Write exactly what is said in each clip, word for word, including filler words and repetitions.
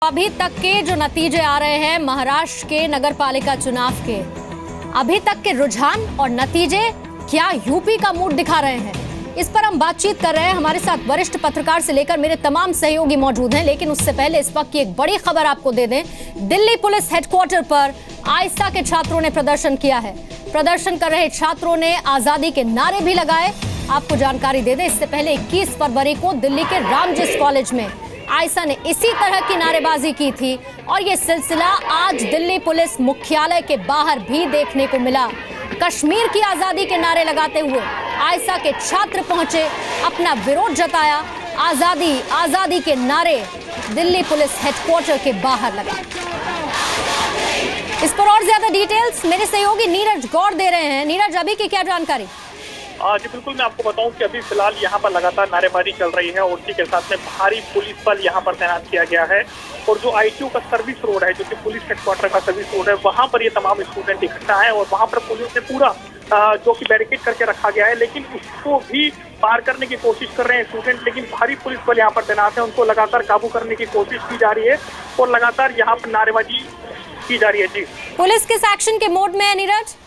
अभी तक के जो नतीजे आ रहे हैं महाराष्ट्र के नगरपालिका चुनाव के, अभी तक के रुझान और नतीजे क्या यूपी का मूड दिखा रहे हैं, इस पर हम बातचीत कर रहे हैं। हमारे साथ वरिष्ठ पत्रकार से लेकर मेरे तमाम सहयोगी मौजूद हैं। लेकिन उससे पहले इस वक्त की एक बड़ी खबर आपको दे दें। दिल्ली पुलिस हेडक्वार्टर पर आइसा के छात्रों ने प्रदर्शन किया है। प्रदर्शन कर रहे छात्रों ने आजादी के नारे भी लगाए। आपको जानकारी दे दें, इससे पहले इक्कीस फरवरी को दिल्ली के रामजिस कॉलेज में आइसा ने इसी तरह की नारेबाजी की थी और ये सिलसिला आज दिल्ली पुलिस मुख्यालय के बाहर भी देखने को मिला। कश्मीर की आजादी के नारे लगाते हुए आइसा के छात्र पहुंचे, अपना विरोध जताया। आजादी आजादी के नारे दिल्ली पुलिस हेडक्वार्टर के बाहर लगा। इस पर और ज्यादा डिटेल्स मेरे सहयोगी नीरज गौड़ दे रहे हैं। नीरज, अभी की क्या जानकारी? जी बिल्कुल, मैं आपको बताऊं कि अभी फिलहाल यहाँ पर लगातार नारेबाजी चल रही है और उसी के साथ में भारी पुलिस बल यहाँ पर तैनात किया गया है। और जो आईटीयू का सर्विस रोड है, जो कि पुलिस हेडक्वार्टर का सर्विस रोड है, वहाँ पर ये तमाम स्टूडेंट इकट्ठा है और वहाँ पर पुलिस ने पूरा जो कि बैरिकेड करके रखा गया है, लेकिन उसको भी पार करने की कोशिश कर रहे हैं स्टूडेंट। लेकिन भारी पुलिस बल यहाँ पर तैनात है, उनको लगातार काबू करने की कोशिश की जा रही है और लगातार यहाँ पर नारेबाजी की जा रही है। जी, पुलिस किस एक्शन के मोड में है नीरज?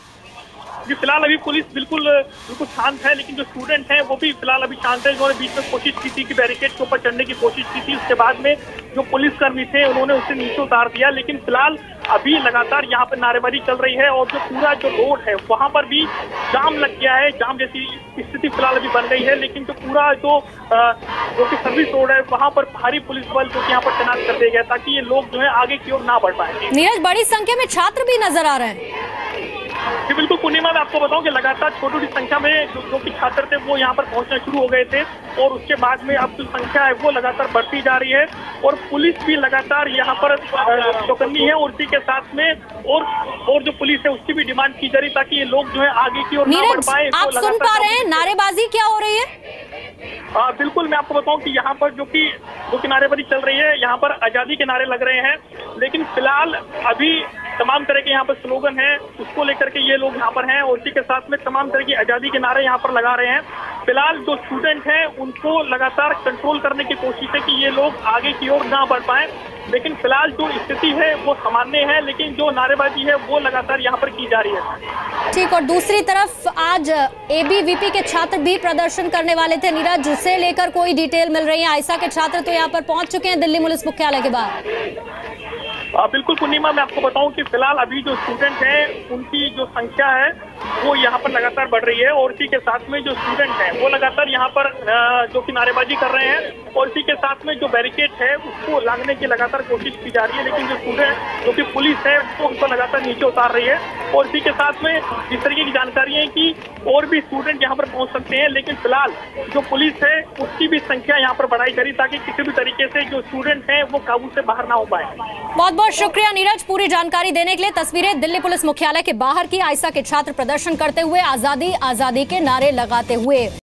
जी फिलहाल अभी पुलिस बिल्कुल बिल्कुल शांत है, लेकिन जो स्टूडेंट हैं वो भी फिलहाल अभी शांत है। उन्होंने बीच में कोशिश की थी कि बैरिकेड के ऊपर चढ़ने की कोशिश की थी, उसके बाद में जो पुलिसकर्मी थे उन्होंने उसे नीचे उतार दिया। लेकिन फिलहाल अभी लगातार यहाँ पर नारेबाजी चल रही है और जो पूरा जो रोड है वहाँ पर भी जाम लग गया है। जाम जैसी स्थिति फिलहाल अभी बन गई है, लेकिन जो पूरा जो जो कि सर्विस रोड है वहाँ पर भारी पुलिस बल जो कि यहाँ पर तैनात कर दिया गया ताकि ये लोग जो है आगे की ओर ना बढ़ पाए। नीरज, बड़ी संख्या में छात्र भी नजर आ रहे हैं। जी बिल्कुल पूर्णिमा, मैं आपको बताऊं कि लगातार छोटी छोटी संख्या में जो, जो कि छात्र थे वो यहाँ पर पहुंचना शुरू हो गए थे और उसके बाद में अब जो संख्या है वो लगातार बढ़ती जा रही है और पुलिस भी लगातार यहाँ पर चौकन्नी है और उसी के साथ में और और जो पुलिस है उसकी भी डिमांड की जा रही ताकि ये लोग जो है आगे की ओर ना बढ़ पाए। आप सुन पा रहे हैं नारेबाजी क्या हो रही है? हाँ बिल्कुल, मैं आपको बताऊं कि यहाँ पर जो कि जो कि नारेबाजी चल रही है, यहाँ पर आजादी के नारे लग रहे हैं। लेकिन फिलहाल अभी तमाम तरह के यहाँ पर स्लोगन है, उसको लेकर के ये लोग यहाँ पर हैं और उसी के साथ में तमाम तरह की आजादी के नारे यहाँ पर लगा रहे हैं। फिलहाल जो स्टूडेंट हैं उनको लगातार कंट्रोल करने की कोशिश है कि ये लोग आगे की ओर ना बढ़ पाए। लेकिन फिलहाल जो स्थिति है वो सामान्य है, लेकिन जो नारेबाजी है वो लगातार यहाँ पर की जा रही है। ठीक, और दूसरी तरफ आज एबीवीपी के छात्र भी प्रदर्शन करने वाले थे नीरज, जिसे लेकर कोई डिटेल मिल रही है? आइसा के छात्र तो यहाँ पर पहुंच चुके हैं दिल्ली पुलिस मुख्यालय के बाहर। बिल्कुल पूर्णिमा, मैं आपको बताऊं कि फिलहाल अभी जो स्टूडेंट हैं उनकी जो संख्या है वो यहाँ पर लगातार बढ़ रही है और इसी के साथ में जो स्टूडेंट हैं वो लगातार यहाँ पर जो कि नारेबाजी कर रहे हैं और इसी के साथ में जो बैरिकेड है उसको लांघने की लगातार कोशिश की जा रही है। लेकिन जो स्टूडेंट जो कि पुलिस है वो उनको लगातार नीचे उतार रही है और इसी के साथ में इस तरीके की जानकारी है कि और भी स्टूडेंट यहाँ पर पहुँच सकते हैं। लेकिन फिलहाल जो पुलिस है उसकी भी संख्या यहाँ पर बढ़ाई जा रही ताकि किसी भी तरीके से जो स्टूडेंट है वो काबू से बाहर ना हो पाए। बहुत बहुत शुक्रिया नीरज पूरी जानकारी देने के लिए। तस्वीरें दिल्ली पुलिस मुख्यालय के बाहर की, आइसा के छात्र प्रदर्शन करते हुए आजादी आजादी के नारे लगाते हुए।